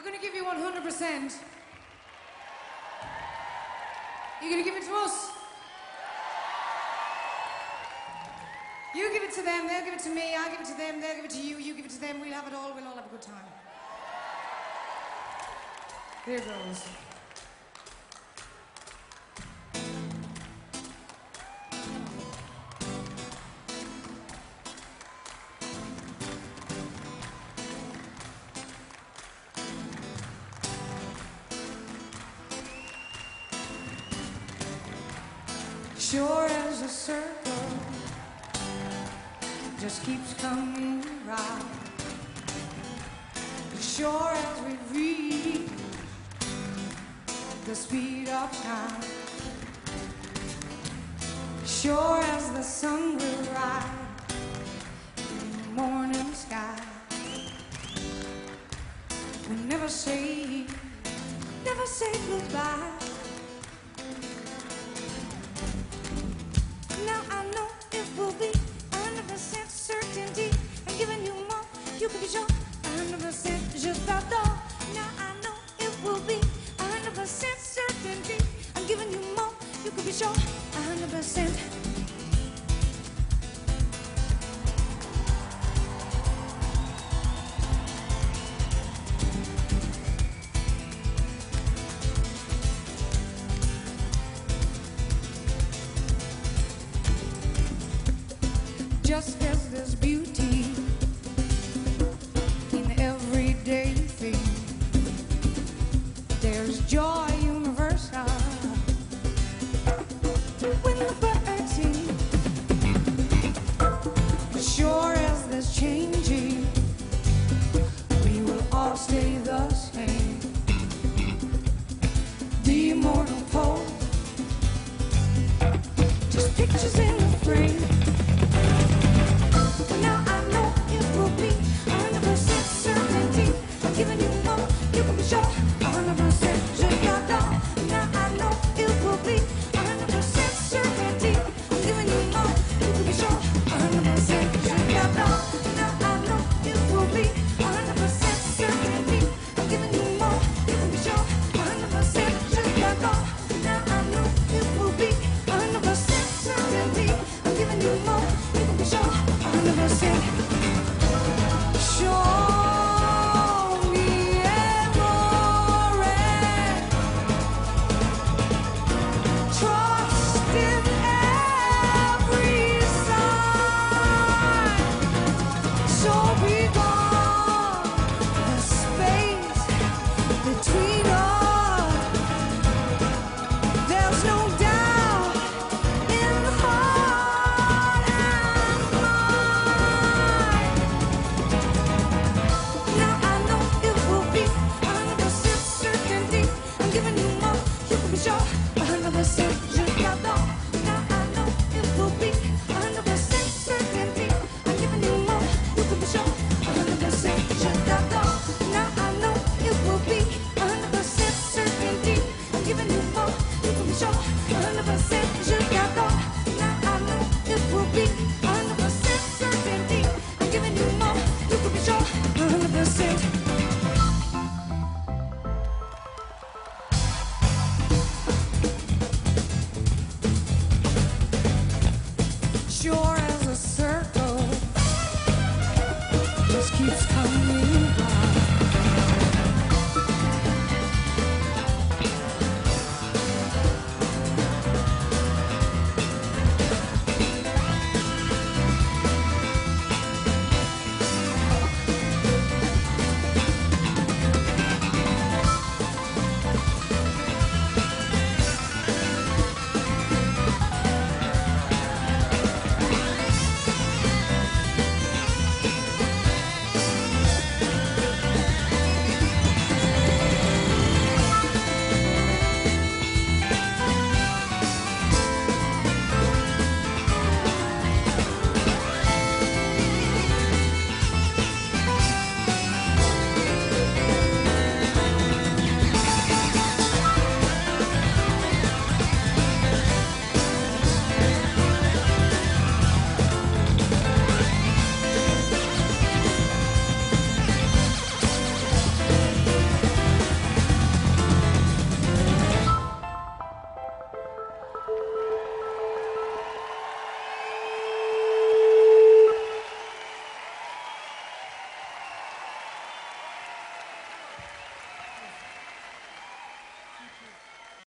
We're going to give you 100%. You're going to give it to us? You give it to them, they'll give it to me, I'll give it to them, they'll give it to you, you give it to them, we'll have it all, we'll all have a good time. Here goes. Sure as a circle just keeps coming round. Sure as we reach the speed of time. Sure as the sun will rise in the morning sky. We never say goodbye. Now I know it will be 100% certainty. I'm giving you more, you can be sure. 100% just t'adore. Now I know it will be 100% certainty. I'm giving you more, you can be sure. 100%. Just as there's beauty in everyday things, there's joy universal when the birds sing. Sure as there's changing, we will all stay the same. The immortal pole, just pictures in the frame. Now I know it will be 100% certainty. I'm giving you more, you can be sure. 100% je t'adore. Now I know it will be 100% certainty. I'm giving you more, you can be sure. 100% je t'adore. Now I know it will be 100% certainty. I'm giving you more, you can be sure. 100% je t'adore. Now I know it will be 100% certainty. I'm giving you more, you can be sure. 100%. Show me amore. Trust in every sign. So be gone the space between us. There's no doubt in the heart and mind. Now I know it will be 100% certainty. I'm giving you more, you can be sure. 100% je t'adore. Now I know it will be 100% certainty. I'm giving you more, you can be sure. 100% je t'adore. Now I know it will be 100% certainty. I'm giving you more, you can be sure. 100% je t'adore. Now I know it will be 100% certainty. I'm giving you more, you can be sure. 100%. Sure as a circle just keeps coming round.